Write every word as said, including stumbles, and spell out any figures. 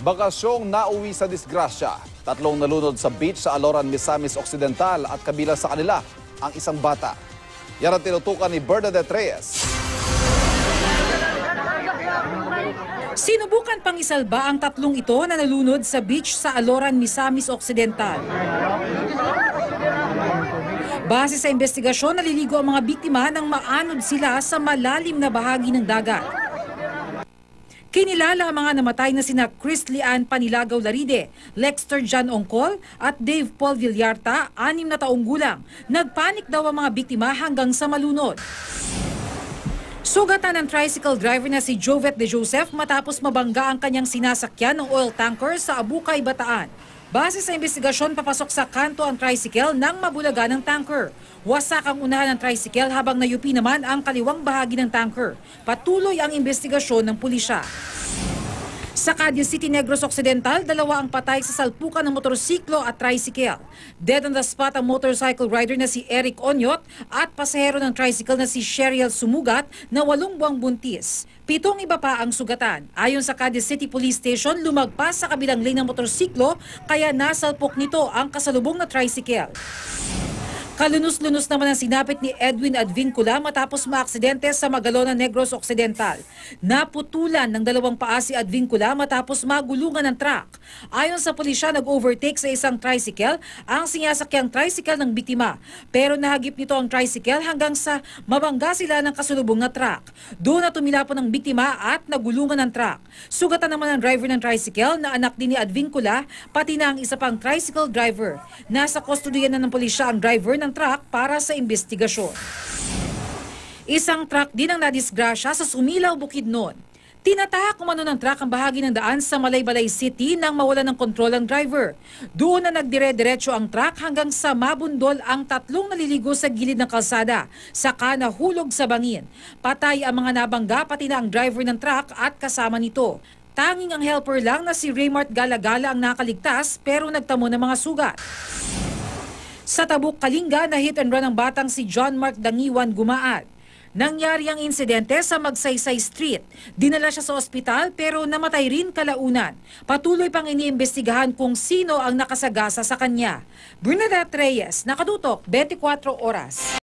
Bakasyong nauwi sa disgrasya. Tatlong nalunod sa beach sa Aloran, Misamis Occidental at kabilang sa kanila ang isang bata. Yan ang tinutukan ni Bernadette Reyes. Sinubukan pang isalba ang tatlong ito na nalunod sa beach sa Aloran, Misamis Occidental. Base sa investigasyon, naliligo ang mga biktima nang maanod sila sa malalim na bahagi ng dagat. Kinilala ang mga namatay na sina Chris Lian Panilagaw Laride, Lexter John Ongkol at Dave Paul Villarta, anim na taong gulang. Nagpanik daw ang mga biktima hanggang sa malunod. Sugatan ng tricycle driver na si Jovet de Joseph matapos mabangga ang kanyang sinasakyan ng oil tanker sa Abukay, Bataan. Base sa investigasyon, papasok sa kanto ang tricycle nang mabulaga ng tanker. Wasak ang unahan ng tricycle habang nayupi naman ang kaliwang bahagi ng tanker. Patuloy ang investigasyon ng pulisya. Sa Cadiz City, Negros Occidental, dalawa ang patay sa salpukan ng motorsiklo at tricycle. Dead on the spot ang motorcycle rider na si Eric Onyot at pasahero ng tricycle na si Sheriel Sumugat na walong buwang buntis. Pitong iba pa ang sugatan. Ayon sa Cadiz City Police Station, lumagpas sa kabilang lane ng motorsiklo kaya nasalpok nito ang kasalubong na tricycle. Kalunos-lunos naman ang sinapit ni Edwin Advincula matapos maaksidente sa Magalona, Negros Occidental. Naputulan ng dalawang paa si Advincula matapos magulungan ng truck. Ayon sa pulisya, nag-overtake sa isang tricycle ang sinasakyang tricycle ng biktima. Pero nahagip nito ang tricycle hanggang sa mabangga sila ng kasulubong na truck. Doon na tumilapon ang biktima at nagulungan ng truck. Sugatan naman ang driver ng tricycle na anak din ni Advincula, pati na ang isa pang tricycle driver. Nasa kustodiyan na ng pulisya ang driver ng truck para sa investigasyon. Isang truck din ang nadisgrasya sa Sumilaw, Bukidnon. Tinatahak umano ng truck ang bahagi ng daan sa Malaybalay City nang mawalan ng kontrol ang driver. Doon na nagdire-diretso ang truck hanggang sa mabundol ang tatlong naliligo sa gilid ng kalsada, saka nahulog sa bangin. Patay ang mga nabangga pati na ang driver ng truck at kasama nito. Tanging ang helper lang na si Raymart Galagala ang nakaligtas pero nagtamo ng mga sugat. Sa Tabuk, Kalinga, na hit and run ang batang si John Mark Dangiwan Gumaan. Nangyari ang insidente sa Magsaysay Street. Dinala siya sa ospital pero namatay rin kalaunan. Patuloy pang iniimbestigahan kung sino ang nakasagasa sa kanya. Bernadette Reyes, Nakatutok, twenty-four Oras.